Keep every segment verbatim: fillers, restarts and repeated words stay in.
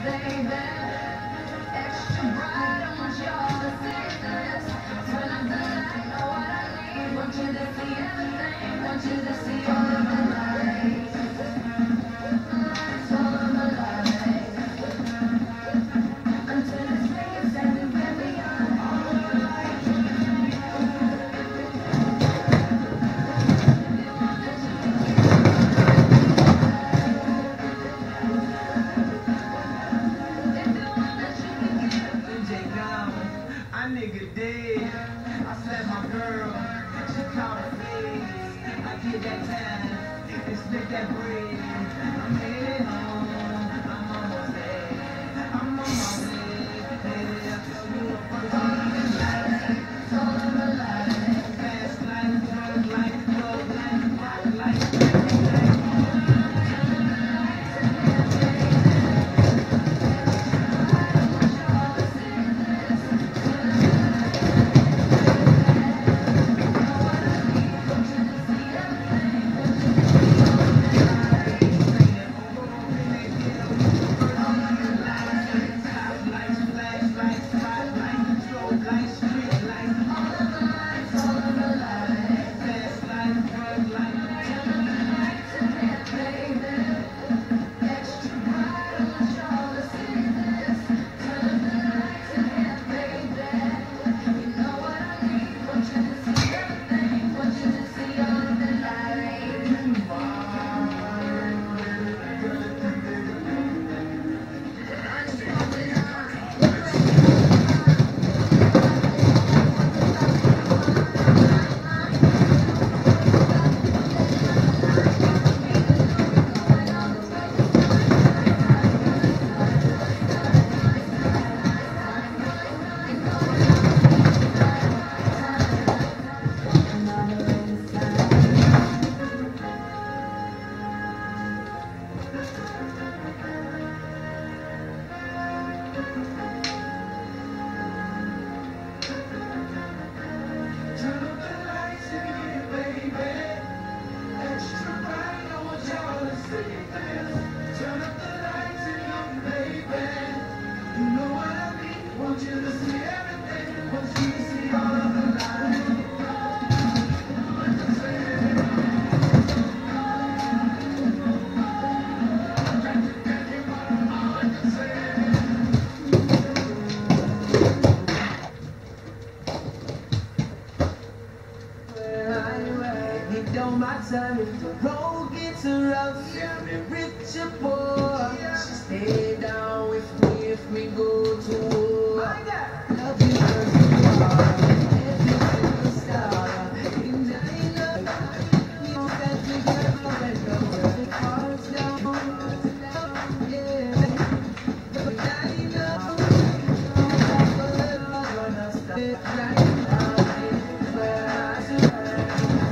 baby. Extra bright, I want y'all to see this. Turn up the light, know what I need. Want you to see everything, want you to see all of the lights. Lights, all of the lights. Until it's clear, everywhere beyond all of the lights. Nigga dead. I slapped my girl. She caught a face. I get that time and split that bread. I'm headed home. I'm almost there. I'm on my way. Headed up to you. All of the lights, all of the lights. Fast life, drug life, drug life, rock life, life. My time if the road gets rough, rich or poor, stay down with me if we go to war. Love you as you are, every single star. In the night, you stand together and go where the hearts down. Yeah, but I know forever gonna stop right now. Where I survive.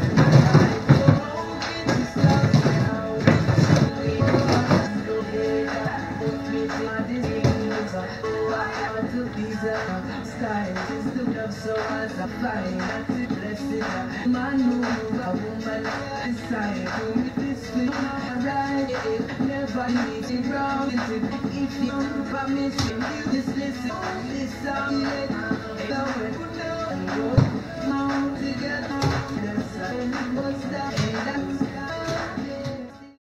So as I fly, that's it, blessed. Man move, a woman decide to meet this thing. Right, never need it wrong. If you promise me, just listen. This song, let go and go. Now together, the sun was down.